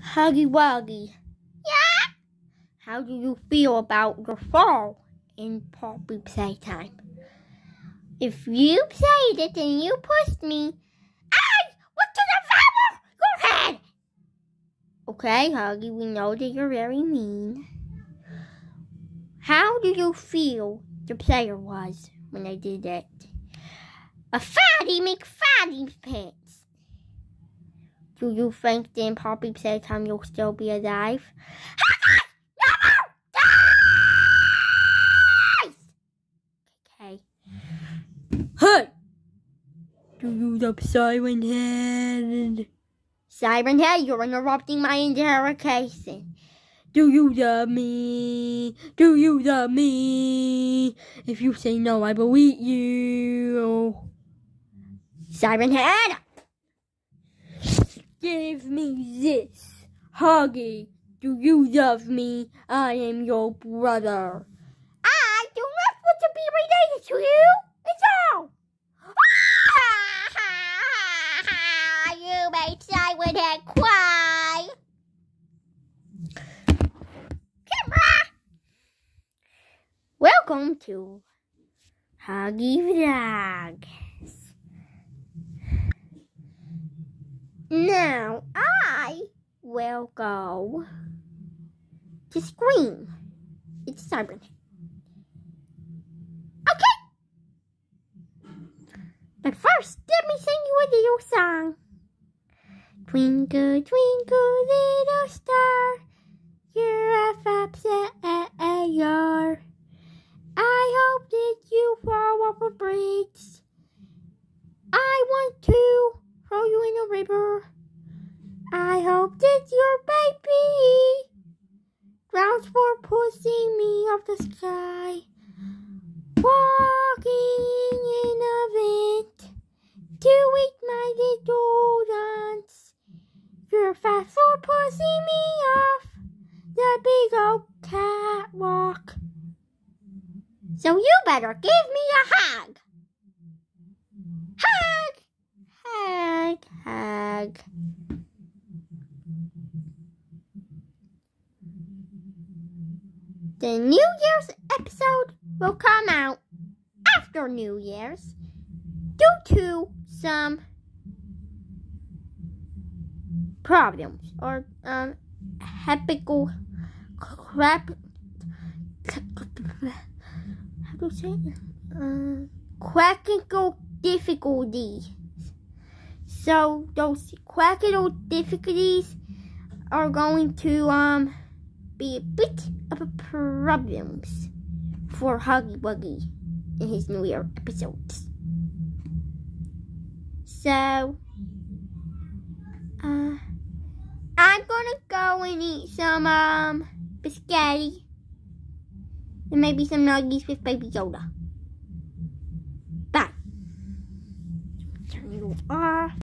Huggy Wuggy. Yeah? How do you feel about your fall in Poppy Playtime? If you played it and you pushed me, I went to devour your head! Okay, Huggy, we know that you're very mean. How do you feel the player was when they did it? A fatty McFatty pants. Do you think that in Poppy Playtime you'll still be alive? Never dies! Okay. Hey! Do you love Siren Head? Siren Head, you're interrupting my interrogation. Do you love me? Do you love me? If you say no, I will eat you. Siren Head! Give me this. Huggy, do you love me? I am your brother. I do not want to be related to you. It's all. You made Siren Head cry. Welcome to Huggy Vlogs. Now I will go to Scream. It's Siren Head. Okay. But first, let me sing you a little song. Twinkle, twinkle, little star, you're a fabulous. I hope that you fall off a bridge. I want to throw you in a river. I hope that your baby drowns for pushing me off the sky. Walking in a vent to eat my little lunch. You're fast for pushing me off the big old catwalk. So you better give me a hug. Hug! Hug, hug. The New Year's episode will come out after New Year's due to some problems or epical crap. How do you say it? Quackical difficulties. So those quackical difficulties are going to be a bit of a problems for Huggy Wuggy in his New Year episodes. So I'm gonna go and eat some biscotti and maybe some nuggies with Baby Yoda. Bye. Turn you off.